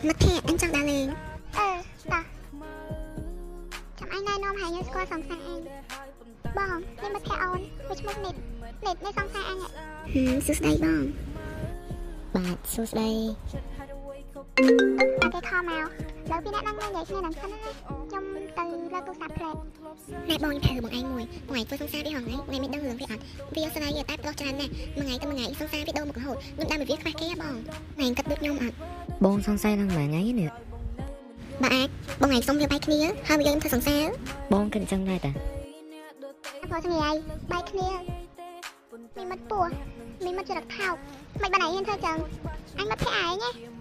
mất thẻ anh chẳng đã lên tao chẳng ai nay nom hay nhớ qua sòng xa anh bong nên mất thẻ on với chút nịt nịtในsòng xa anh ạ sus đây bongបាទសួស្ដីតែគេខំមកលើពីអ្នកនឹងនិយាយគ្នានឹងសិនណាខ្ញុំទៅលើទូរស័ព្ទផ្លេតណែបងធ្វើបងឯងមួយបងឯងធ្វើសង្សារវាហងថ្ងៃមិនដឹងរឿងវាអត់វាស្ដាយតែប្រុសច្រើនណាស់មួយថ្ងៃទៅមួយថ្ងៃសង្សារវាដូរមករហូតខ្ញុំដើរមកវាខ្វះគេហ៎បងថ្ងៃគិតដូចខ្ញុំអត់បងសង្ស័យនឹងមួយថ្ងៃនេះបាទអាចបងឯងសុំវាបែកគ្នាហើយយើងធ្វើសង្សារបងគិតអញ្ចឹងដែរតាព្រោះសម្រាប់បែកគ្នាមីមិត្តពោះមីមិត្តចរិតថោកមិនបានឯងហ៊ានធ្វើចឹងអញមិត្តភក្តិឯងណា